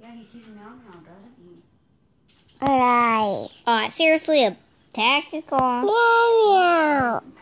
Yeah, he sees a meow meow, doesn't he? Alright. Seriously, a tactical. Meow meow.